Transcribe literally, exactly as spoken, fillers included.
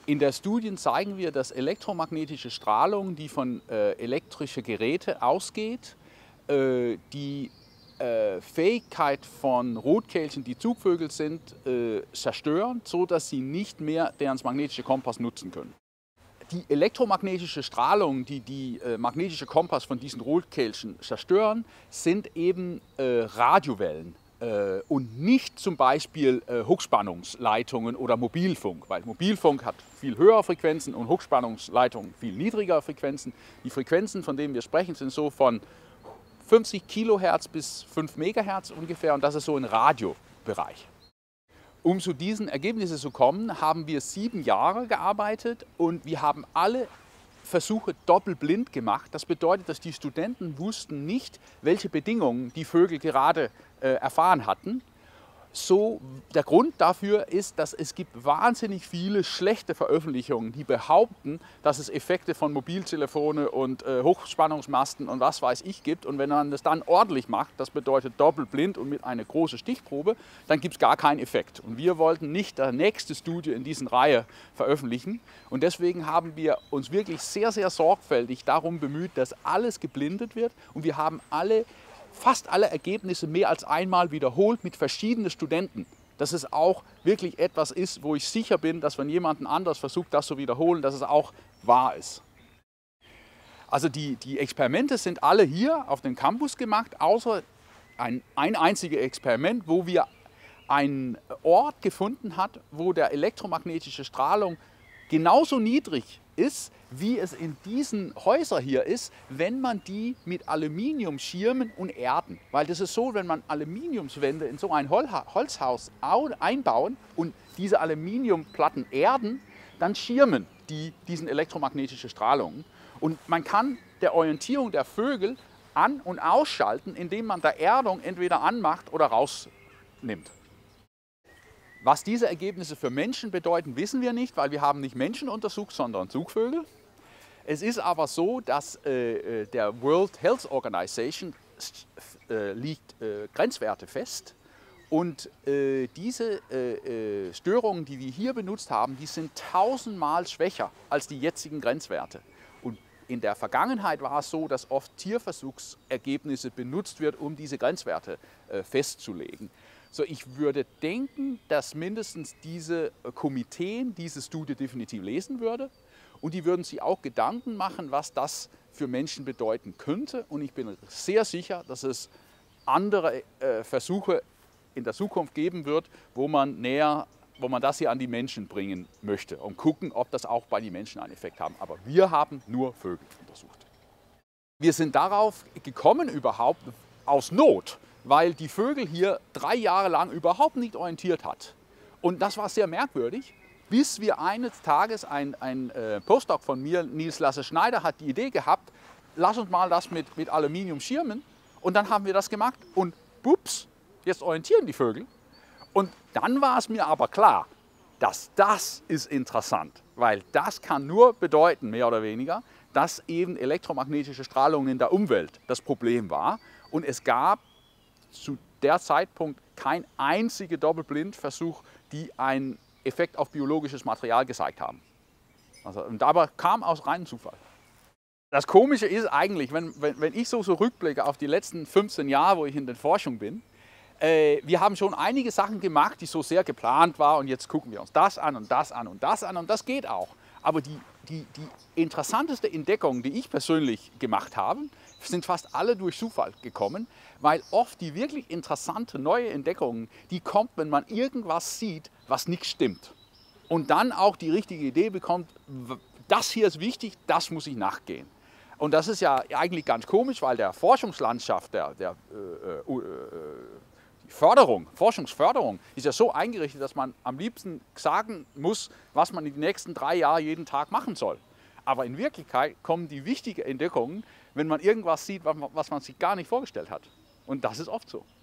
In der Studie zeigen wir, dass elektromagnetische Strahlung, die von äh, elektrischen Geräten ausgeht, äh, die äh, Fähigkeit von Rotkehlchen, die Zugvögel sind, äh, zerstören, sodass sie nicht mehr deren magnetische Kompass nutzen können. Die elektromagnetische Strahlung, die die äh, magnetische Kompass von diesen Rotkehlchen zerstören, sind eben äh, Radiowellen. Und nicht zum Beispiel Hochspannungsleitungen oder Mobilfunk, weil Mobilfunk hat viel höhere Frequenzen und Hochspannungsleitungen viel niedrigere Frequenzen. Die Frequenzen, von denen wir sprechen, sind so von fünfzig Kilohertz bis fünf Megahertz ungefähr, und das ist so ein Radiobereich. Um zu diesen Ergebnissen zu kommen, haben wir sieben Jahre gearbeitet und wir haben alle Versuche doppelblind gemacht. Das bedeutet, dass die Studenten wussten nicht, welche Bedingungen die Vögel gerade äh, erfahren hatten. So, der Grund dafür ist, dass es gibt wahnsinnig viele schlechte Veröffentlichungen, die behaupten, dass es Effekte von Mobiltelefone und äh, Hochspannungsmasten und was weiß ich gibt. Und wenn man das dann ordentlich macht, das bedeutet doppelblind und mit einer großen Stichprobe, dann gibt es gar keinen Effekt. Und wir wollten nicht die nächste Studie in diesen Reihe veröffentlichen. Und deswegen haben wir uns wirklich sehr, sehr sorgfältig darum bemüht, dass alles geblindet wird. Und wir haben alle fast alle Ergebnisse mehr als einmal wiederholt mit verschiedenen Studenten. Dass es auch wirklich etwas ist, wo ich sicher bin, dass wenn jemand anders versucht, das zu wiederholen, dass es auch wahr ist. Also die, die Experimente sind alle hier auf dem Campus gemacht, außer ein, ein einziges Experiment, wo wir einen Ort gefunden haben, wo der elektromagnetische Strahlung genauso niedrig ist, wie es in diesen Häusern hier ist, wenn man die mit Aluminium schirmen und erden. Weil das ist so, wenn man Aluminiumswände in so ein Holzhaus einbauen und diese Aluminiumplatten erden, dann schirmen die diesen elektromagnetischen Strahlungen. Und man kann der Orientierung der Vögel an- und ausschalten, indem man der Erdung entweder anmacht oder rausnimmt. Was diese Ergebnisse für Menschen bedeuten, wissen wir nicht, weil wir haben nicht Menschen untersucht, sondern Zugvögel. Es ist aber so, dass äh, der World Health Organization äh, legt äh, Grenzwerte fest. Und äh, diese äh, Störungen, die wir hier benutzt haben, die sind tausendmal schwächer als die jetzigen Grenzwerte. Und in der Vergangenheit war es so, dass oft Tierversuchsergebnisse benutzt wird, um diese Grenzwerte äh, festzulegen. So, ich würde denken, dass mindestens diese Komiteen diese Studie definitiv lesen würde und die würden sich auch Gedanken machen, was das für Menschen bedeuten könnte. Und ich bin sehr sicher, dass es andere äh, Versuche in der Zukunft geben wird, wo man näher, wo man das hier an die Menschen bringen möchte und gucken, ob das auch bei den Menschen einen Effekt haben. Aber wir haben nur Vögel untersucht. Wir sind darauf gekommen überhaupt aus Not, weil die Vögel hier drei Jahre lang überhaupt nicht orientiert hat. Und das war sehr merkwürdig, bis wir eines Tages, ein, ein äh, Postdoc von mir, Nils Lasse Schneider, hat die Idee gehabt, lass uns mal das mit, mit Aluminium schirmen. Und dann haben wir das gemacht und bups, jetzt orientieren die Vögel. Und dann war es mir aber klar, dass das ist interessant, weil das kann nur bedeuten, mehr oder weniger, dass eben elektromagnetische Strahlung in der Umwelt das Problem war. Und es gab zu der Zeitpunkt kein einziger Doppelblindversuch, die einen Effekt auf biologisches Material gezeigt haben. Also, und dabei kam aus reinem Zufall. Das Komische ist eigentlich, wenn, wenn, wenn ich so, so rückblicke auf die letzten fünfzehn Jahre, wo ich in der Forschung bin, äh, wir haben schon einige Sachen gemacht, die so sehr geplant waren und jetzt gucken wir uns das an und das an und das an und das geht auch. Aber die, die, die interessanteste Entdeckung, die ich persönlich gemacht habe, sind fast alle durch Zufall gekommen, weil oft die wirklich interessante neue Entdeckungen, die kommt, wenn man irgendwas sieht, was nicht stimmt. Und dann auch die richtige Idee bekommt, das hier ist wichtig, das muss ich nachgehen. Und das ist ja eigentlich ganz komisch, weil der Forschungslandschaft, der, der äh, äh, die Förderung, Forschungsförderung ist ja so eingerichtet, dass man am liebsten sagen muss, was man in den nächsten drei Jahren jeden Tag machen soll. Aber in Wirklichkeit kommen die wichtigen Entdeckungen, wenn man irgendwas sieht, was man sich gar nicht vorgestellt hat. Und das ist oft so.